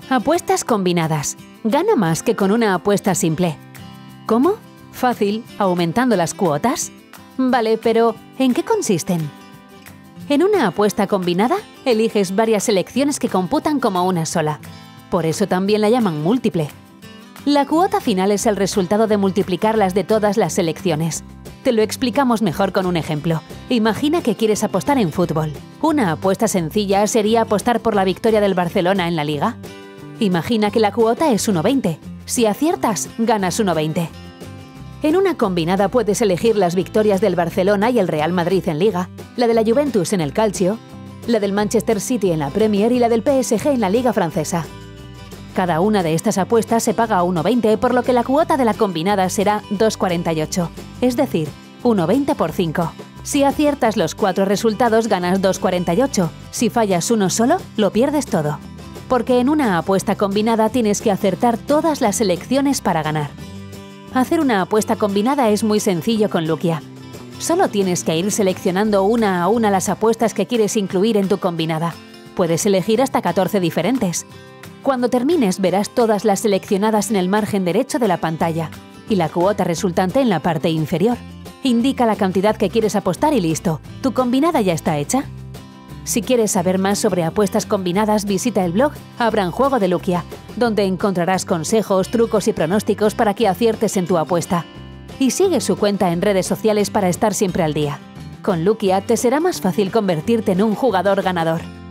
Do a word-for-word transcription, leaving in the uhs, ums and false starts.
Apuestas combinadas. Gana más que con una apuesta simple. ¿Cómo? Fácil, aumentando las cuotas. Vale, pero ¿en qué consisten? En una apuesta combinada, eliges varias selecciones que computan como una sola. Por eso también la llaman múltiple. La cuota final es el resultado de multiplicarlas de todas las selecciones. Te lo explicamos mejor con un ejemplo. Imagina que quieres apostar en fútbol. Una apuesta sencilla sería apostar por la victoria del Barcelona en la Liga. Imagina que la cuota es uno veinte. Si aciertas, ganas uno veinte. En una combinada puedes elegir las victorias del Barcelona y el Real Madrid en Liga, la de la Juventus en el Calcio, la del Manchester City en la Premier y la del P S G en la Liga francesa. Cada una de estas apuestas se paga a uno veinte, por lo que la cuota de la combinada será dos cuarenta y ocho, es decir, uno veinte por cinco. Si aciertas los cuatro resultados, ganas dos cuarenta y ocho. Si fallas uno solo, lo pierdes todo. Porque en una apuesta combinada tienes que acertar todas las selecciones para ganar. Hacer una apuesta combinada es muy sencillo con Lukia. Solo tienes que ir seleccionando una a una las apuestas que quieres incluir en tu combinada. Puedes elegir hasta catorce diferentes. Cuando termines verás todas las seleccionadas en el margen derecho de la pantalla y la cuota resultante en la parte inferior. Indica la cantidad que quieres apostar y listo. ¿Tu combinada ya está hecha? Si quieres saber más sobre apuestas combinadas, visita el blog Abran Juego de Lukia, donde encontrarás consejos, trucos y pronósticos para que aciertes en tu apuesta. Y sigue su cuenta en redes sociales para estar siempre al día. Con Lukia te será más fácil convertirte en un jugador ganador.